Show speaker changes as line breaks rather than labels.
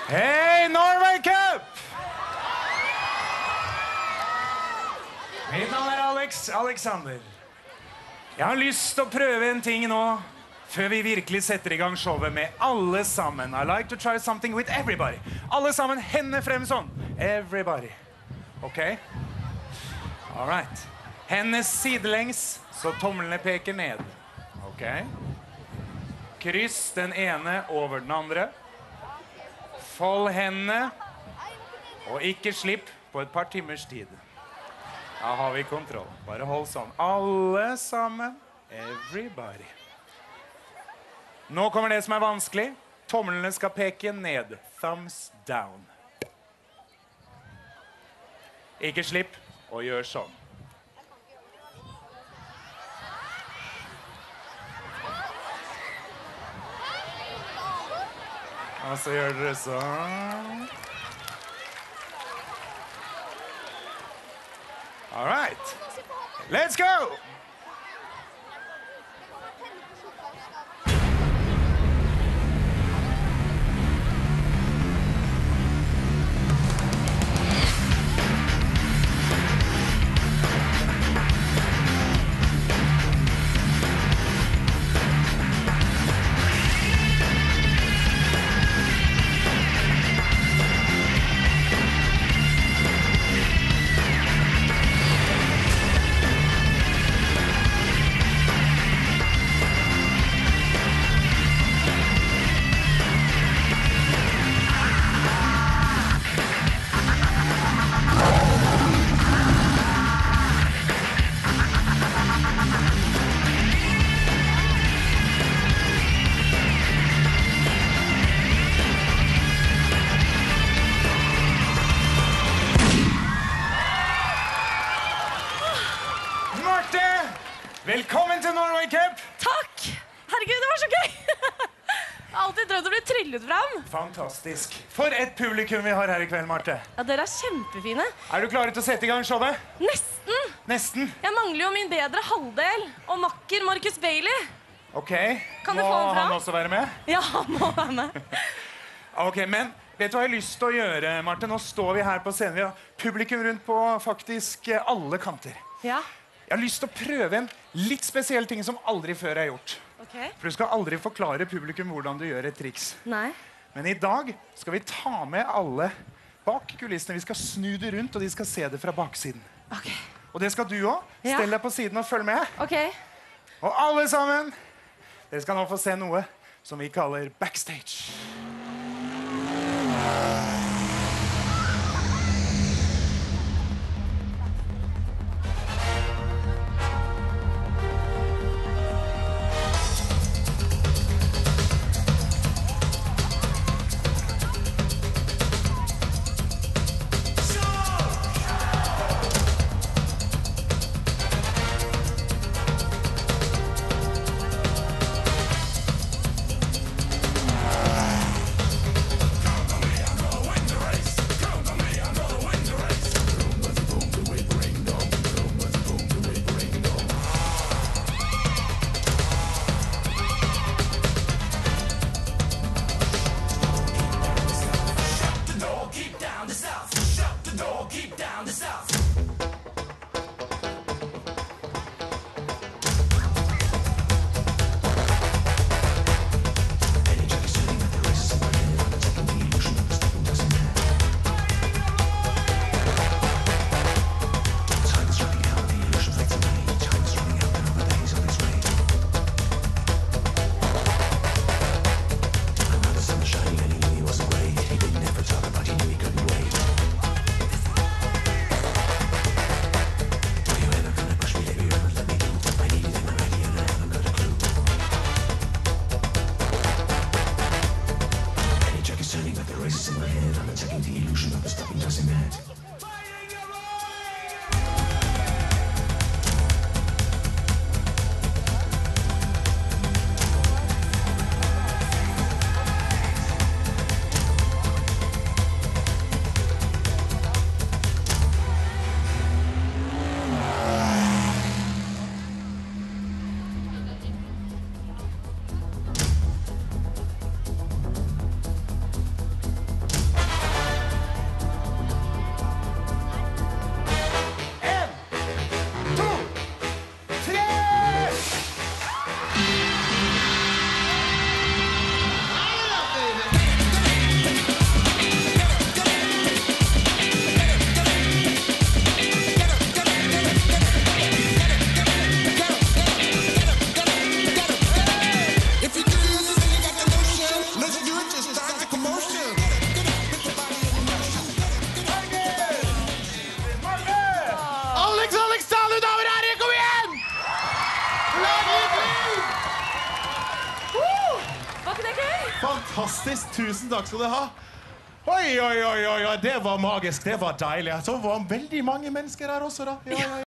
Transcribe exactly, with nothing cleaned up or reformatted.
Hei, Norway Cup! Mitt navn er Alexx Alexxander. Jeg har lyst til å prøve en ting nå, før vi virkelig setter i gang showet med alle sammen. I like to try something with everybody. Alle sammen, hendene frem sånn. Everybody. Ok? All right. Hendene sidelengs, så tommelene peker ned. Ok? Kryss den ene over den andre. Fold hendene, og ikke slipp på et par timmers tid. Da har vi kontroll. Bare hold sånn. Alle sammen. Everybody. Nå kommer det som er vanskelig. Tommelene skal peke ned. Thumbs down. Ikke slipp, og gjør sånn. Og så gjør dere sånn. All right. Let's go! Velkommen til Norway Cup!
Takk! Herregud, det var så gøy! Jeg har alltid drømt å bli tryllet frem.
Fantastisk. For et publikum vi har her i kveld, Marte.
Ja, dere er kjempefine.
Er du klare til å sette i gang showet?
Nesten.
Nesten?
Jeg mangler jo min bedre halvdel og makker Marcus Bailey.
Ok.
Kan du
må
få han fram?
han også være med?
Ja, han må være med.
Ok, men vet du hva jeg har lyst til å gjøre, Marte? Nå står vi her på scenen. Vi har publikum rundt på faktisk alle kanter.
Ja.
Jeg har lyst til å prøve en litt spesiell ting som aldri før er gjort.
Okay.
For du skal aldri forklare publikum hvordan du gjør et triks.
Nei.
Men i dag skal vi ta med alle bak kulissene. Vi skal snu det rundt, og de skal se det fra baksiden.
Okay.
Og det skal du også.
Ja.
Stell deg på siden og følg med.
Okay.
Og alle sammen, dere skal nå få se noe som vi kaller backstage.
Fantastisk, tusen takk skal du ha. Oi, oi, oi, oi, det var magisk, det var deilig. Så var det veldig mange mennesker her også da. Ja, ja, ja.